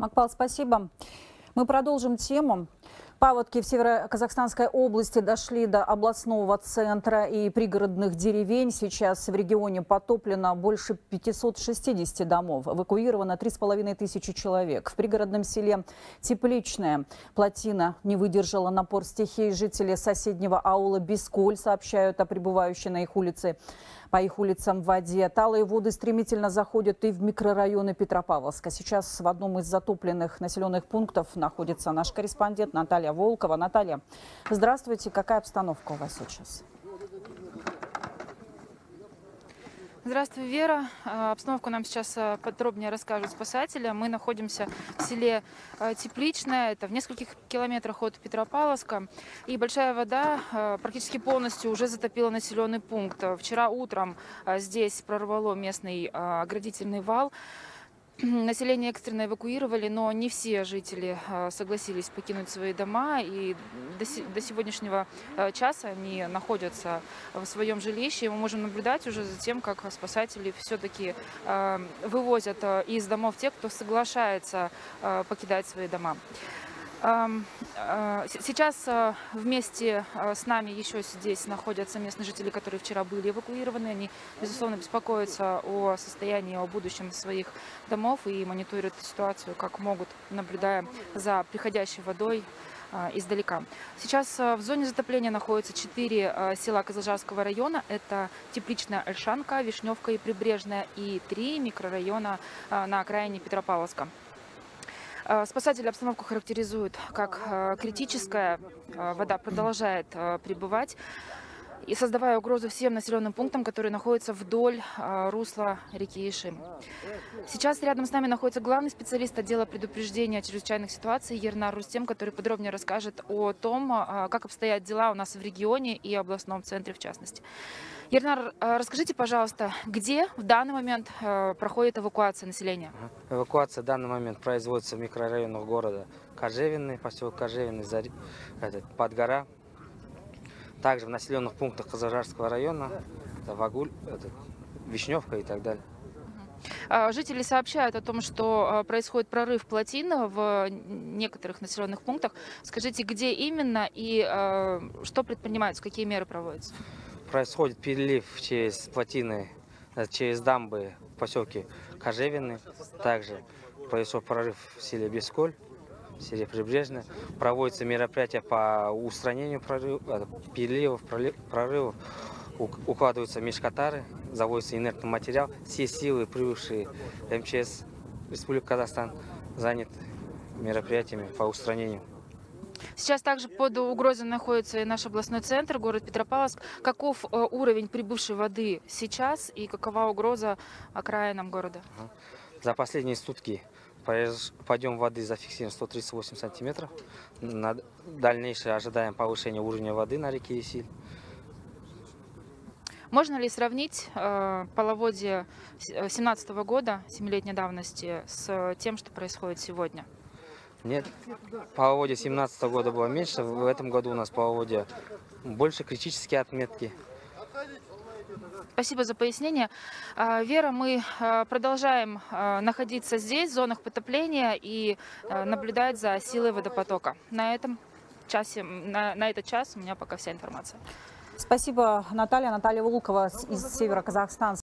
Макпал, спасибо. Мы продолжим тему. Паводки в Северо-Казахстанской области дошли до областного центра и пригородных деревень. Сейчас в регионе потоплено больше 560 домов. Эвакуировано 3500 человек. В пригородном селе Тепличное плотина не выдержала напор стихии. Жители соседнего аула Бесколь сообщают о прибывающей на их улице. По их улицам в воде. Талые воды стремительно заходят и в микрорайоны Петропавловска. Сейчас в одном из затопленных населенных пунктов находится наш корреспондент Наталья Волкова. Наталья, здравствуйте. Какая обстановка у вас сейчас? Здравствуй, Вера. Обстановку нам сейчас подробнее расскажут спасатели. Мы находимся в селе Тепличное, это в нескольких километрах от Петропавловска. И большая вода практически полностью уже затопила населенный пункт. Вчера утром здесь прорвало местный оградительный вал. Население экстренно эвакуировали, но не все жители согласились покинуть свои дома. И до сегодняшнего часа они находятся в своем жилище. Мы можем наблюдать уже за тем, как спасатели все-таки вывозят из домов тех, кто соглашается покидать свои дома. Сейчас вместе с нами еще здесь находятся местные жители, которые вчера были эвакуированы. Они, безусловно, беспокоятся о состоянии, о будущем своих домов и мониторят ситуацию, как могут, наблюдая за приходящей водой издалека. Сейчас в зоне затопления находятся 4 села Козлжарского района. Это Тепличная, Ольшанка, Вишневка и Прибрежная, и 3 микрорайона на окраине Петропавловска. Спасатели обстановку характеризуют как критическая. Вода продолжает прибывать и создавая угрозу всем населенным пунктам, которые находятся вдоль русла реки Ишим. Сейчас рядом с нами находится главный специалист отдела предупреждения чрезвычайных ситуаций Ернар Рустем, который подробнее расскажет о том, как обстоят дела у нас в регионе и областном центре в частности. Ернар, расскажите, пожалуйста, где в данный момент проходит эвакуация населения? Эвакуация в данный момент производится в микрорайонах города Кожевенный, поселок Кожевенный, Подгора. Также в населенных пунктах Козлжарского района, это Вагуль, Вишневка и так далее. Жители сообщают о том, что происходит прорыв плотин в некоторых населенных пунктах. Скажите, где именно и что предпринимаются, какие меры проводятся? Происходит перелив через плотины, через дамбы в поселке Кожевенный. Также произошел прорыв в селе Бесколь, в селе Прибрежное. Проводятся мероприятия по устранению переливов, прорывов. Укладываются межкатары, заводится инертный материал. Все силы, прибывшие МЧС Республики Казахстан, заняты мероприятиями по устранению. Сейчас также под угрозой находится и наш областной центр, город Петропавловск. Каков уровень прибывшей воды сейчас и какова угроза окраинам города? За последние сутки подъем воды зафиксирован 138 сантиметров. На дальнейшее ожидаем повышения уровня воды на реке Исиль. Можно ли сравнить половодье 2017 года, 7-летней давности, с тем, что происходит сегодня? Нет, половодье 2017 года было меньше, в этом году у нас половодье больше, критические отметки. Спасибо за пояснение. Вера, мы продолжаем находиться здесь, в зонах потопления, и наблюдать за силой водопотока. На этот час у меня пока вся информация. Спасибо, Наталья. Наталья Волкова из Северо-Казахстана.